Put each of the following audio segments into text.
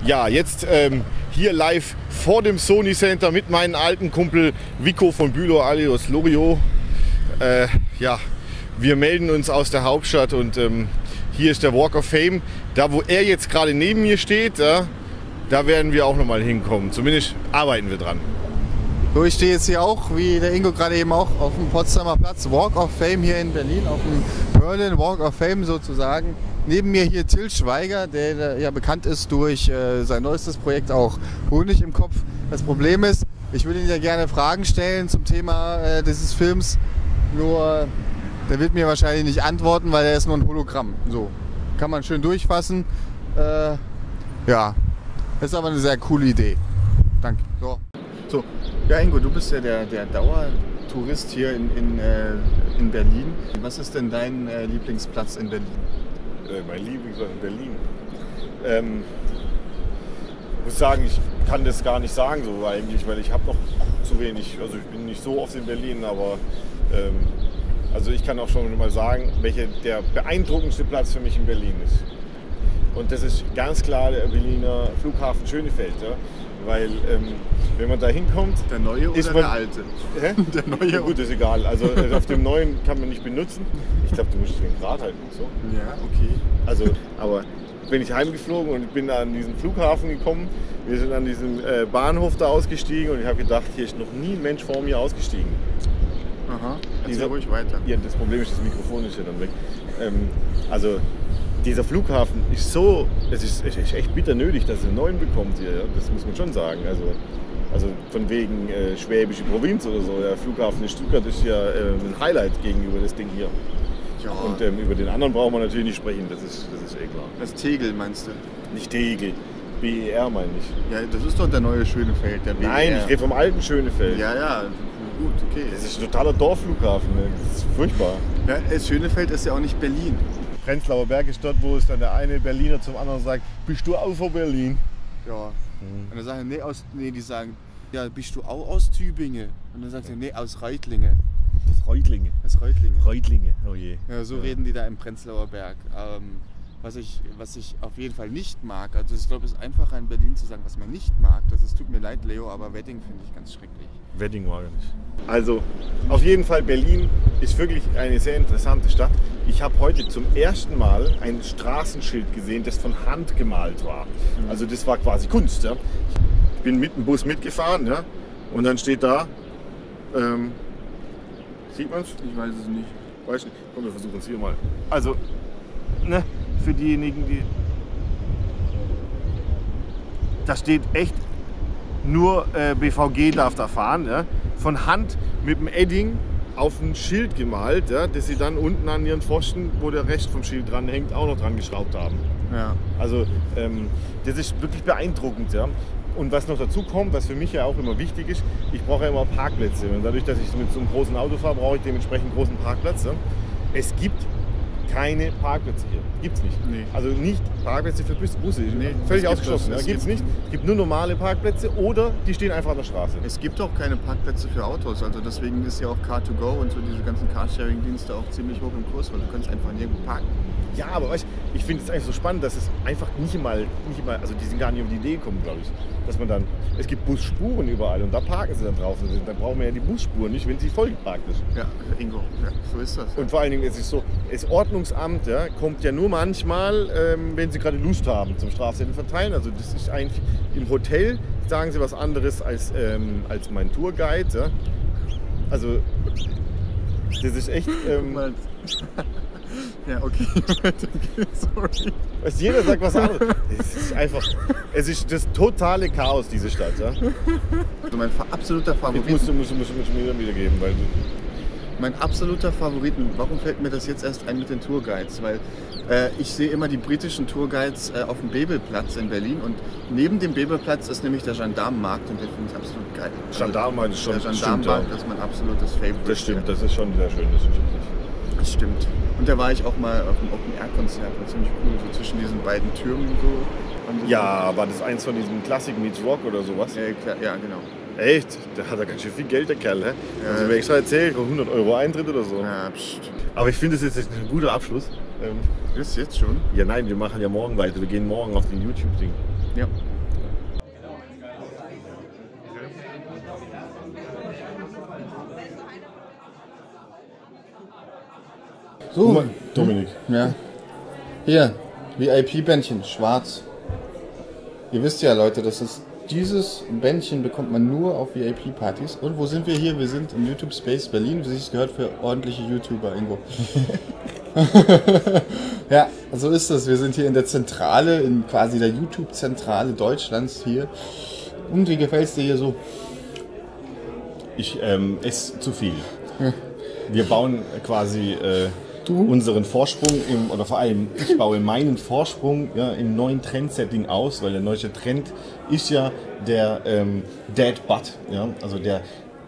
Ja, jetzt hier live vor dem Sony Center mit meinem alten Kumpel Vico von Bülow alias Loriot. Ja, wir melden uns aus der Hauptstadt und hier ist der Walk of Fame. Da, wo er jetzt gerade neben mir steht, da werden wir auch noch mal hinkommen. Zumindest arbeiten wir dran. So, ich stehe jetzt hier auch, wie der Ingo gerade eben auch, auf dem Potsdamer Platz, Walk of Fame hier in Berlin, auf dem Berlin Walk of Fame sozusagen. Neben mir hier Till Schweiger, der ja bekannt ist durch sein neuestes Projekt auch Honig im Kopf. Das Problem ist, ich würde ihn ja gerne Fragen stellen zum Thema dieses Films, nur der wird mir wahrscheinlich nicht antworten, weil er ist nur ein Hologramm. So, kann man schön durchfassen. Ja, das ist aber eine sehr coole Idee. Danke. So. Ja, Ingo, du bist ja der Dauertourist hier in Berlin. Was ist denn dein Lieblingsplatz in Berlin? Mein Lieblingsplatz in Berlin? Ich muss sagen, ich kann das gar nicht sagen so eigentlich, weil ich habe noch zu wenig, also ich bin nicht so oft in Berlin, aber also ich kann auch schon mal sagen, welcher der beeindruckendste Platz für mich in Berlin ist. Und das ist ganz klar der Berliner Flughafen Schönefeld. Ja? Weil wenn man da hinkommt... Der neue oder der alte? Hä? Der neue. Ja, gut, ist egal. Also auf dem neuen kann man nicht benutzen. Ich glaube, du musst den Grad halten und so. Ja, okay. Also, aber bin ich heimgeflogen und bin da an diesen Flughafen gekommen. Wir sind an diesem Bahnhof da ausgestiegen und ich habe gedacht, hier ist noch nie ein Mensch vor mir ausgestiegen. Aha, erzähl ruhig weiter. Ja, das Problem ist, das Mikrofon ist ja dann weg. Also dieser Flughafen ist so, es ist echt bitter nötig, dass er einen neuen bekommt hier. Ja? Das muss man schon sagen. Also von wegen schwäbische Provinz oder so. Der Flughafen in Stuttgart ist ja ein Highlight gegenüber das Ding hier. Ja. Und über den anderen brauchen wir natürlich nicht sprechen, das ist eh klar. Das Tegel meinst du? Nicht Tegel, BER meine ich. Ja, das ist doch der neue Schönefeld, der BER. Nein, ich rede vom alten Schönefeld. Ja, gut, okay. Das ist ein totaler Dorfflughafen, ne? Das ist furchtbar. Ja, Schönefeld ist ja auch nicht Berlin. Prenzlauer Berg ist dort, wo es dann der eine Berliner zum anderen sagt, bist du auch von Berlin? Ja. Und dann sagen die sagen, ja, bist du auch aus Tübingen? Und dann sagt er, nee, aus Reutlinge. Das Reutlinge. Das Reutlinge. Reutlinge, oh je. Ja, so reden die da im Prenzlauer Berg. Was ich auf jeden Fall nicht mag, also ich glaube, es ist einfacher in Berlin zu sagen, was man nicht mag. Es tut mir leid, Leo, aber Wedding finde ich ganz schrecklich. Wedding mag ich nicht. Also, auf jeden Fall, Berlin ist wirklich eine sehr interessante Stadt. Ich habe heute zum ersten Mal ein Straßenschild gesehen, das von Hand gemalt war. Also das war quasi Kunst. Ja. Ich bin mit dem Bus mitgefahren, ja, und dann steht da, sieht man es? Ich weiß es nicht. Weiß nicht. Komm, wir versuchen es hier mal. Also, ne, für diejenigen, die... Da steht echt, nur BVG darf da fahren. Ja? Von Hand mit dem Edding auf ein Schild gemalt, ja, das sie dann unten an ihren Pfosten, wo der Rest vom Schild dran hängt, auch noch dran geschraubt haben. Ja. Also das ist wirklich beeindruckend. Ja. Und was noch dazu kommt, was für mich ja auch immer wichtig ist, ich brauche ja immer Parkplätze. Und dadurch, dass ich mit so einem großen Auto fahre, brauche ich dementsprechend einen großen Parkplatz. Ja. Es gibt keine Parkplätze hier. Gibt's nicht. Nee. Also nicht Parkplätze für Busse. Nee, völlig ausgeschlossen. Ja, gibt's nicht. Es gibt nur normale Parkplätze oder die stehen einfach an der Straße. Es gibt auch keine Parkplätze für Autos. Also deswegen ist ja auch Car2Go und so diese ganzen Carsharing-Dienste auch ziemlich hoch im Kurs, weil du kannst einfach nirgendwo parken. Ja, aber weißt, ich finde es eigentlich so spannend, dass es einfach nicht mal, also die sind gar nicht auf die Idee gekommen, glaube ich, dass man dann, es gibt Busspuren überall und da parken sie dann drauf. Und dann brauchen wir ja die Busspuren nicht, wenn sie voll geparkt ist. Ja, Ingo, ja, so ist das. Ja. Und vor allen Dingen, es ist so, das Ordnungsamt kommt ja nur manchmal, wenn sie gerade Lust haben, zum Strafzettel verteilen. Also das ist eigentlich, im Hotel sagen sie was anderes als mein Tourguide. Ja. Also das ist echt... Ja, okay, sorry. Weißt, jeder sagt was anderes. Es ist das totale Chaos, diese Stadt. Ja? Also mein absoluter Favorit. Musst du mir wieder geben, weil mein absoluter Favorit, warum fällt mir das jetzt erst ein mit den Tourguides? Weil ich sehe immer die britischen Tourguides auf dem Bebelplatz in Berlin und neben dem Bebelplatz ist nämlich der Gendarmenmarkt und den finde ich absolut geil. Gendarmenmarkt ist schon... Der Gendarmenmarkt ist mein absolutes Favorite. Das stimmt, das ist schon sehr schön, das ist richtig. Das stimmt. Und da war ich auch mal auf einem Open-Air-Konzert, war ziemlich cool, so zwischen diesen beiden Türmen so. Ja, war das eins von diesen Classic Meets Rock oder sowas? Ja, genau. Echt? Der hat ja ganz schön viel Geld, der Kerl, hä? Ja, also mir extra erzählt, 100 € Eintritt oder so. Ja, pst. Aber ich finde, das ist jetzt ein guter Abschluss. Ist jetzt schon? Ja, nein, wir machen ja morgen weiter. Wir gehen morgen auf den YouTube-Ding. Ja. So. Guck mal, Dominik. Ja. Hier, VIP-Bändchen, schwarz. Ihr wisst ja, Leute, dieses Bändchen bekommt man nur auf VIP-Partys. Und wo sind wir hier? Wir sind im YouTube Space Berlin, wie sich gehört für ordentliche YouTuber, Ingo. Ja, so ist es. Wir sind hier in der Zentrale, in quasi der YouTube-Zentrale Deutschlands hier. Und wie gefällt's dir hier so? Ich esse zu viel. Wir bauen quasi unseren Vorsprung, oder vor allem ich baue meinen Vorsprung im neuen Trendsetting aus, weil der neue Trend ist ja der Dad Butt, also der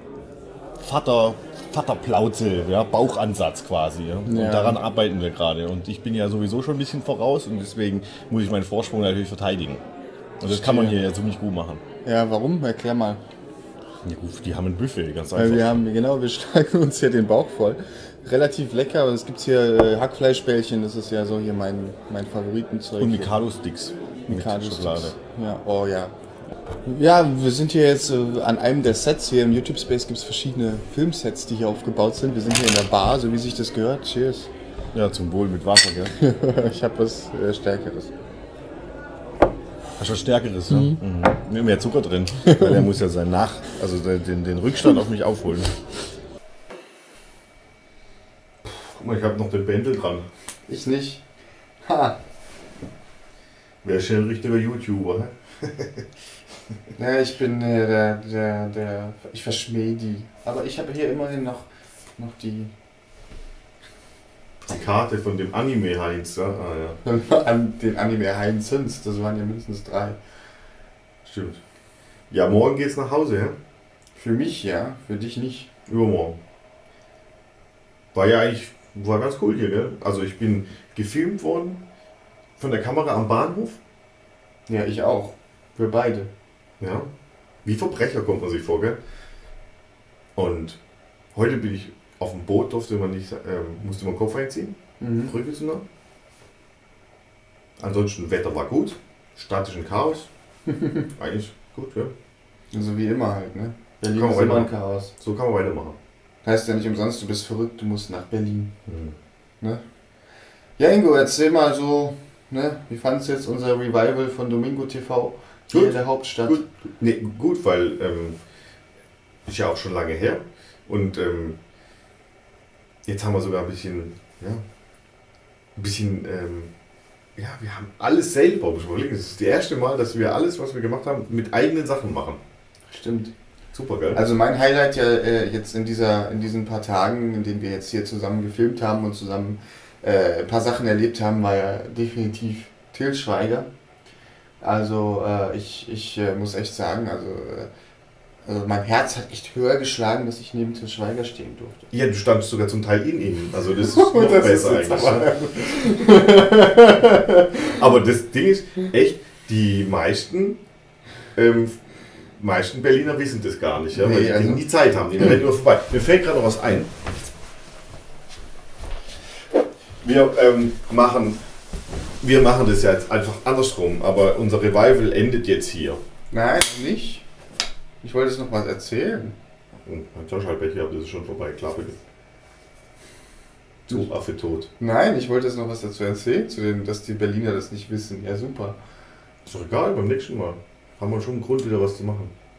Vaterplauze, Bauchansatz quasi. Ja? Und daran arbeiten wir gerade. Und ich bin ja sowieso schon ein bisschen voraus und deswegen muss ich meinen Vorsprung natürlich verteidigen. Und das kann man hier ja ziemlich gut machen. Ja, warum? Erklär mal. Ja gut, die haben ein Buffet, ganz Weil einfach. wir schlagen uns hier den Bauch voll. Relativ lecker, aber es gibt hier Hackfleischbällchen, das ist ja so hier mein Favoritenzeug. Und Mikado-Sticks. Mikado-Sticks. Ja, oh ja. Ja, wir sind hier jetzt an einem der Sets. Hier im YouTube Space gibt es verschiedene Filmsets, die hier aufgebaut sind. Wir sind hier in der Bar, so wie sich das gehört. Cheers. Ja, zum Wohl mit Wasser, gell? Ich habe was Stärkeres. Hast du was Stärkeres, ja? Mhm. Mehr Zucker drin, weil der muss ja den Rückstand auf mich aufholen. Guck mal, ich habe noch den Bändel dran. Ich nicht. Ha! Wer ist schon ein richtiger YouTuber? Ja, ich bin ich verschmähe die. Aber ich habe hier immerhin noch die Karte von dem Anime Heinz, ja? Ah, ja. an den Anime Heinzens, das waren ja mindestens 3. Stimmt. Ja, morgen geht's nach Hause, ja? Für mich ja, für dich nicht. Übermorgen. War ganz cool hier, gell? Also ich bin gefilmt worden von der Kamera am Bahnhof. Ja, ich auch. Wir beide. Ja. Wie Verbrecher kommt man sich vor, gell? Und heute bin ich auf dem Boot, musste man Kopf einziehen. Brücke zu nah. Ansonsten Wetter war gut. Statischen Chaos. Eigentlich gut, ja. Also wie immer halt, ne? Berlin ist immer ein Chaos. So kann man weitermachen. Heißt ja nicht umsonst, du bist verrückt, du musst nach Berlin. Ne? Ja, Ingo, erzähl mal so, ne? Wie fandest du jetzt unser Revival von Domingo TV hier in der Hauptstadt? Gut, nee, gut, weil ist ja auch schon lange her. Und jetzt haben wir sogar ein bisschen, wir haben alles selber besprochen. Das ist das erste Mal, dass wir alles, was wir gemacht haben, mit eigenen Sachen machen. Stimmt. Super geil. Also mein Highlight jetzt in diesen paar Tagen, in denen wir jetzt hier zusammen gefilmt haben und zusammen ein paar Sachen erlebt haben, war ja definitiv Til Schweiger. Also ich muss echt sagen, also mein Herz hat echt höher geschlagen, dass ich neben Til Schweiger stehen durfte. Ja, du standst sogar zum Teil in ihm. Also das ist noch besser eigentlich. Aber das Ding ist echt, die meisten Berliner wissen das gar nicht, ja, weil die nie Zeit haben. Die rennen nur vorbei. Mir fällt gerade noch was ein. Wir machen das ja jetzt einfach andersrum, aber unser Revival endet jetzt hier. Nein, nicht. Ich wollte jetzt noch was erzählen. Mein Taschenbecher, das ist schon vorbei, klar bitte. Du Affe tot. Nein, ich wollte jetzt noch was dazu erzählen, dass die Berliner das nicht wissen. Ja, super. Ist doch egal, beim nächsten Mal haben wir schon einen Grund, wieder was zu machen.